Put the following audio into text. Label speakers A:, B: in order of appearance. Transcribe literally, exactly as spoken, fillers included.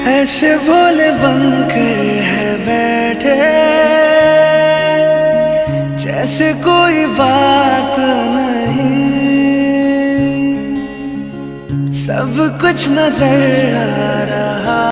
A: ऐसे भोले बनकर है बैठे, जैसे कोई बात नहीं, सब कुछ नजर आ रहा।